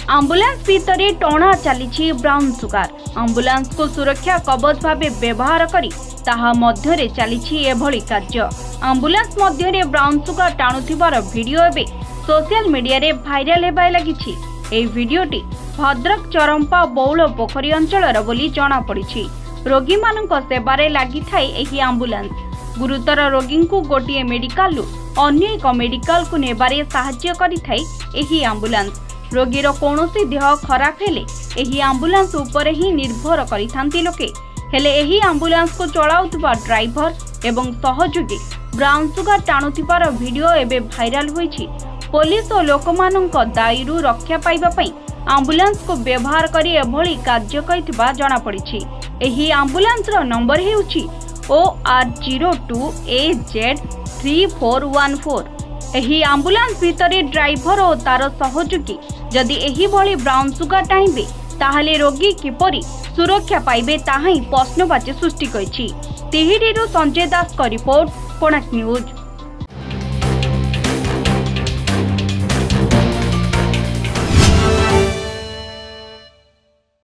Ambulance भितर टणा चली brown sugar. Ambulance को सुरक्षा कवच भाव व्यवहार करी ताहा मध्यरे चली एभली कार्य। आंबुलांस मध्यरे ब्राउन सुगार टाणुथिबार वीडियो एबे सोशल मीडिया रे भाइराल हेबाय लागिछि। एही वीडियोटी भद्रक चरंपा बौल पोखरी अंचलर बोली जणा पड़िछि। रोगी मानक सेबारे लागि थाए एही आंबुलांस। गुरुतर रोगी को गोटे मेडिकल अन्य एक मेडिकल को नेबारे साहाय्य करिथाय एही आंबुलांस। रोगीर कौनसी देह खराब हेले एही आंबुलांस उपरे ही निर्भर करिथांती लोके। हेले एही आंबुलांस को चलाउतबा ड्राइवर एवं सहयोगी ब्राउन सुगार टाणुथिबार वीडियो एबे भाइराल होईछि। पुलिस और लोकमानंक दायरू रक्षा पाइबा पई आंबुलांस को व्यवहार करी एभली कार्य करिथिबा जणा पड़िछि। एही आंबुलांस रो नंबर हेउछि OR02AZ3414। एही आंबुलांस भितरे ड्राइवर और तार सहयोगी जदि एही भली ब्राउन सुगार टाइबे ताहले रोगी किपरि सुरक्षा पाइबे ताहा ही प्रश्नवाची सृष्टि करिछि। तिहिडीरू संजय दास का रिपोर्ट, कोणार्क न्यूज।